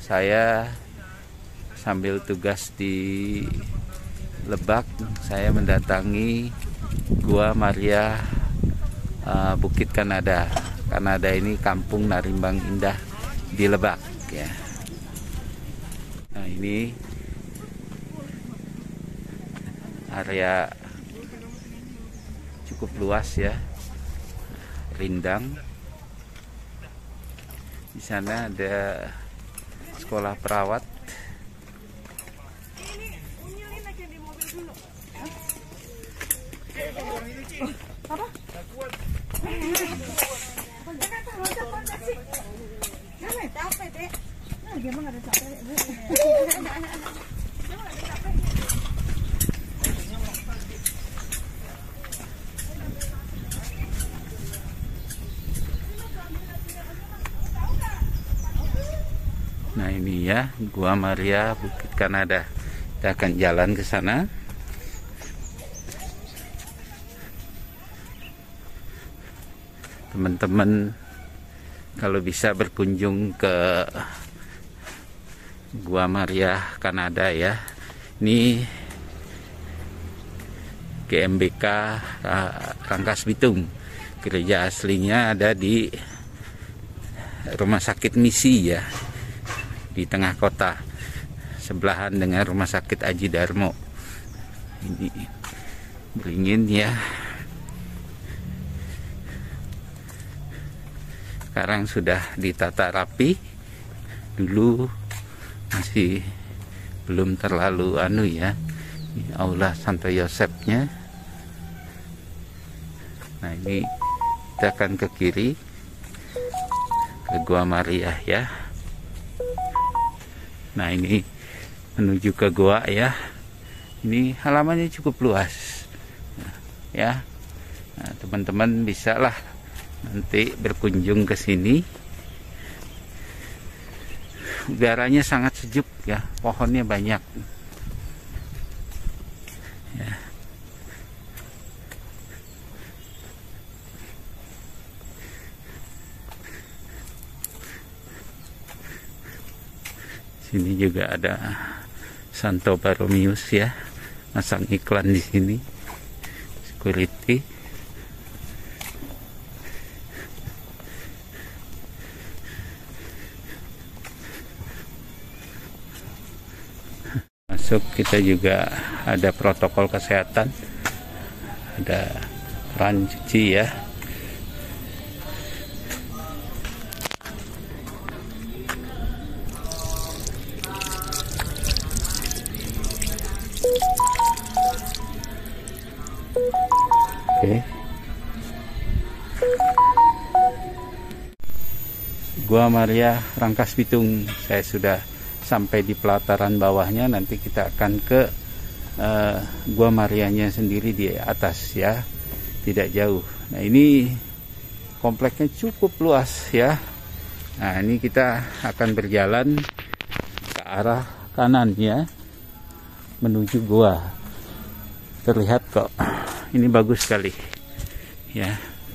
Saya sambil tugas di Lebak, saya mendatangi Gua Maria Bukit Kanada. Kanada ini kampung Narimbang Indah di Lebak ya. Nah, ini area cukup luas ya, rindang. Di sana ada sekolah perawat. Nah, ini ya Gua Maria Bukit Kanada. Kita akan jalan ke sana. Teman-teman kalau bisa berkunjung ke Gua Maria Kanada ya. Ini GMBK Rangkas Bitung. Gereja aslinya ada di Rumah Sakit Misi ya, di tengah kota, sebelahan dengan Rumah Sakit Aji Darmo. Ini beringin ya. Sekarang sudah ditata rapi. Dulu masih belum terlalu ya. Ini aula Santo Yosefnya. Nah, ini kita akan ke kiri ke Gua Maria ya. Nah, ini menuju ke gua ya. Ini halamannya cukup luas ya. Nah, teman-teman bisa lah nanti berkunjung ke sini. Udaranya sangat sejuk ya, pohonnya banyak ya. Sini juga ada Santo Baromius ya, masang iklan di sini, security. Masuk kita juga ada protokol kesehatan, ada keran cuci ya. Oke. Gua Maria Rangkas Bitung, saya sudah sampai di pelataran bawahnya. Nanti kita akan ke Gua Marianya sendiri di atas ya, tidak jauh. Nah, ini kompleknya cukup luas ya. Nah, ini kita akan berjalan ke arah kanan ya, menuju gua. Terlihat kok, ini bagus sekali ya.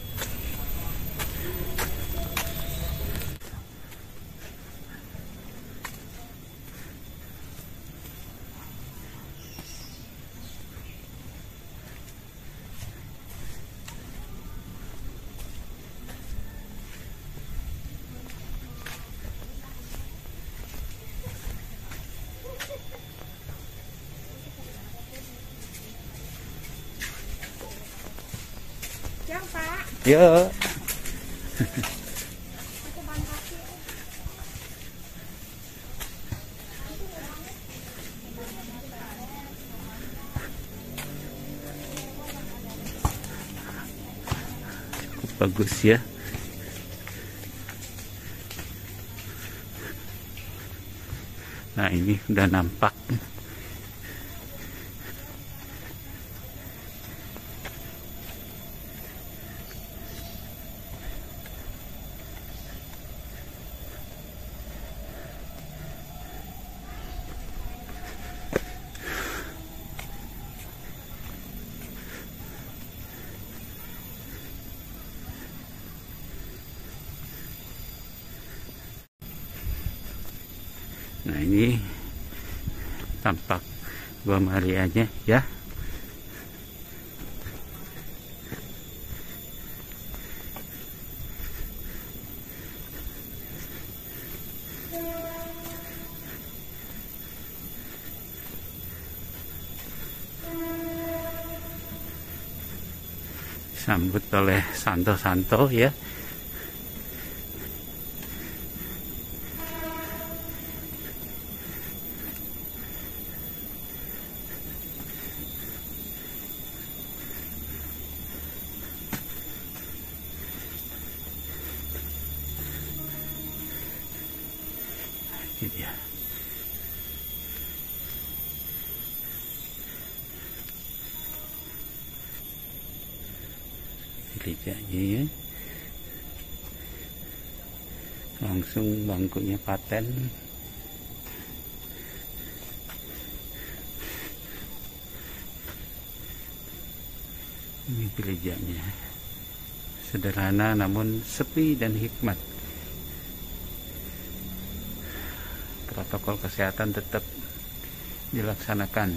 Yuk. Cukup bagus ya. Nah, ini udah nampak. Nah, ini tampak Gua Marianya ya. Sambut oleh santo-santo ya. Ini dia. Gerejanya ya. Langsung bangkunya paten. Ini gerejanya. Sederhana namun sepi dan hikmat. Protokol kesehatan tetap dilaksanakan.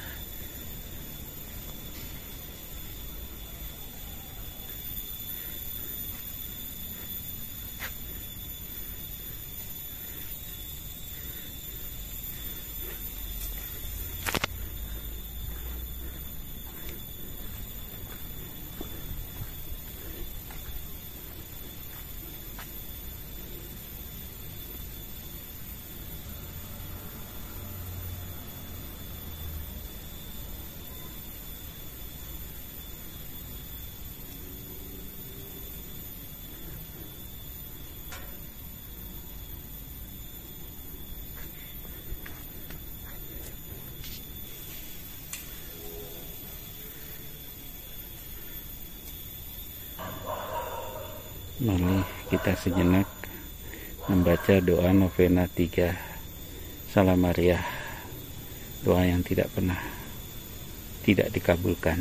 Mari kita sejenak membaca doa novena 3 Salam Maria, doa yang tidak pernah tidak dikabulkan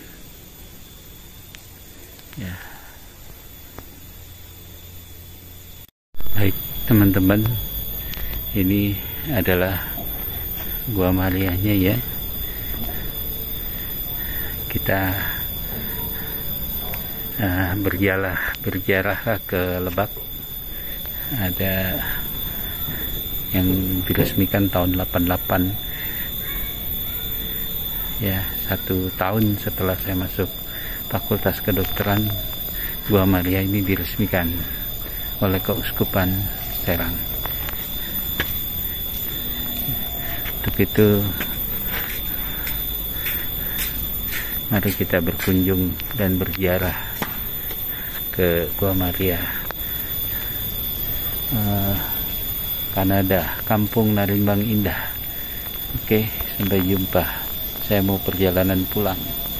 ya. Baik teman-teman, ini adalah Gua Marianya ya. Kita berziarah ke Lebak. Ada yang diresmikan tahun 88 ya, 1 tahun setelah saya masuk Fakultas Kedokteran, Gua Maria ini diresmikan oleh Keuskupan Serang. Untuk itu mari kita berkunjung dan berziarah ke Gua Maria, Kanada, Kampung Narimbang Indah. Oke, sampai jumpa. Saya mau perjalanan pulang.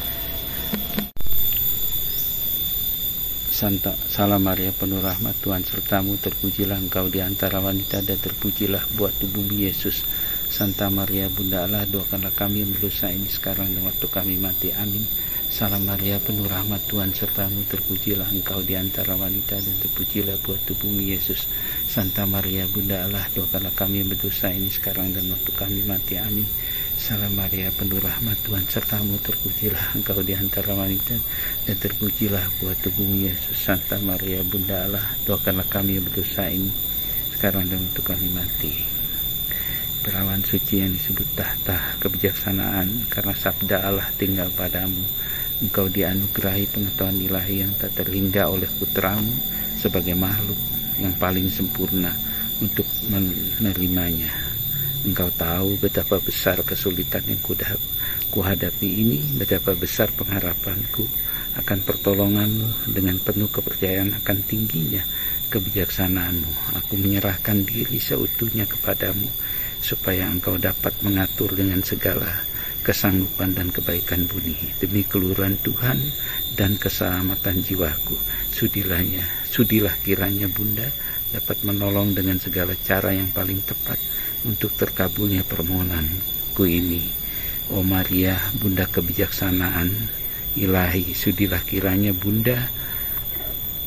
Salam Maria, penuh rahmat, Tuhan sertamu, terpujilah engkau di antara wanita dan terpujilah buah tubuhmu Yesus. Santa Maria Bunda Allah, doakanlah kami yang berdosa ini sekarang dan waktu kami mati. Amin. Salam Maria, penuh rahmat, Tuhan sertamu, terpujilah engkau di antara wanita dan terpujilah buah tubuhmu Yesus. Santa Maria Bunda Allah, doakanlah kami yang berdosa ini sekarang dan waktu kami mati. Amin. Salam Maria, penuh rahmat, Tuhan sertamu, terpujilah engkau di antara wanita dan terpujilah buah tubuhmu Yesus. Santa Maria Bunda Allah, doakanlah kami yang berdosa ini sekarang dan waktu kami mati. Perawan suci yang disebut tahta kebijaksanaan, karena sabda Allah tinggal padamu. Engkau dianugerahi pengetahuan ilahi yang tak terhingga oleh putramu sebagai makhluk yang paling sempurna untuk menerimanya. Engkau tahu betapa besar kesulitan yang kuhadapi ini, betapa besar pengharapanku akan pertolonganmu. Dengan penuh kepercayaan akan tingginya kebijaksanaanmu, aku menyerahkan diri seutuhnya kepadamu, supaya engkau dapat mengatur dengan segala kesanggupan dan kebaikan budi demi keluhuran Tuhan dan keselamatan jiwaku. Sudilah kiranya Bunda dapat menolong dengan segala cara yang paling tepat untuk terkabulnya permohonanku ini. O Maria, Bunda kebijaksanaan ilahi, sudilah kiranya Bunda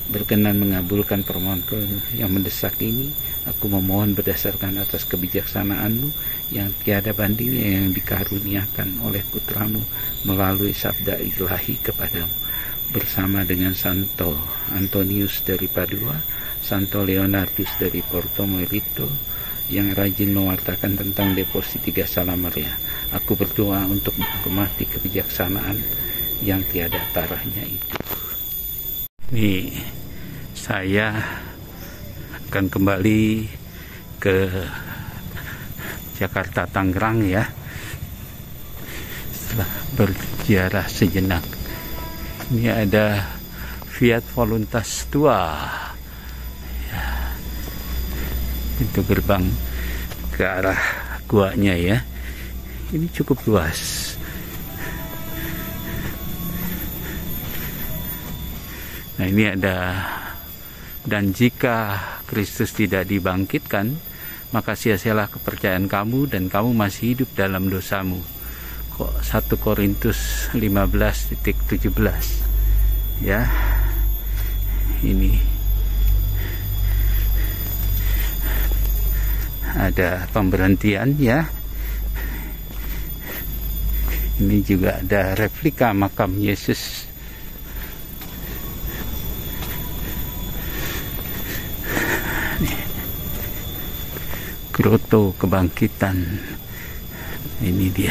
berkenan mengabulkan permohonanku yang mendesak ini. Aku memohon berdasarkan atas kebijaksanaan-Mu yang tiada bandingnya yang dikaruniakan oleh putramu melalui sabda ilahi kepadamu, bersama dengan Santo Antonius dari Padua, Santo Leonardus dari Porto Melito, yang rajin mewartakan tentang depositi Salam Maria. Aku berdoa untuk menghormati kebijaksanaan yang tiada tarahnya itu. Ini saya akan kembali ke Jakarta Tangerang ya, setelah berziarah sejenak. Ini ada Fiat Voluntas tua ya, pintu gerbang ke arah guanya ya. Ini cukup luas. Nah, ini ada, dan jika Kristus tidak dibangkitkan, maka sia-sialah kepercayaan kamu dan kamu masih hidup dalam dosamu. 1 Korintus 15:17 ya. Ini ada pemberhentian ya. Ini juga ada replika makam Yesus. Grotto Kebangkitan. Ini dia.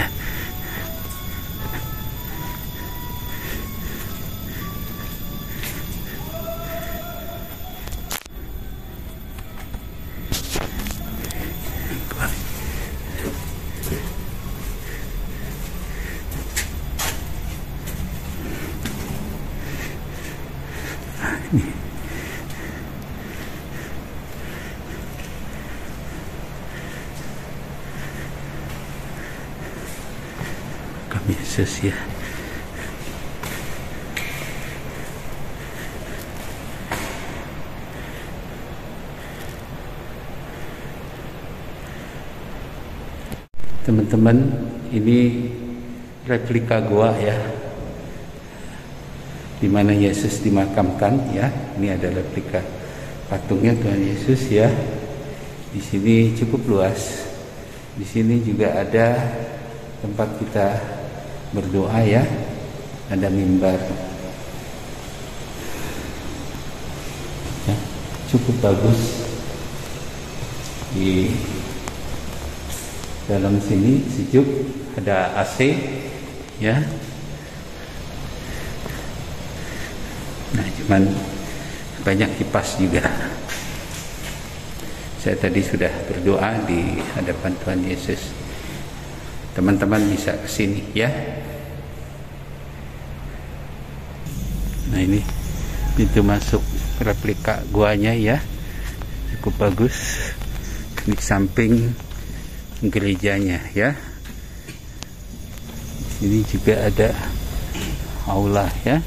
Yesus ya. Teman-teman, ini replika gua ya, di mana Yesus dimakamkan ya. Ini ada replika patungnya Tuhan Yesus ya. Di sini cukup luas. Di sini juga ada tempat kita berdoa ya, ada mimbar ya, cukup bagus. Di dalam sini sejuk, ada AC ya. Nah, cuman banyak kipas juga. Saya tadi sudah berdoa di hadapan Tuhan Yesus. Teman-teman bisa ke sini ya. Nah, ini pintu masuk replika guanya ya, cukup bagus. Di samping gerejanya ya. Ini juga ada aula ya.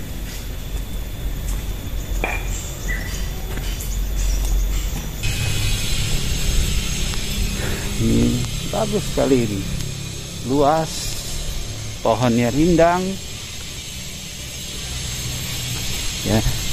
Ini bagus sekali ini. Luas, pohonnya rindang ya.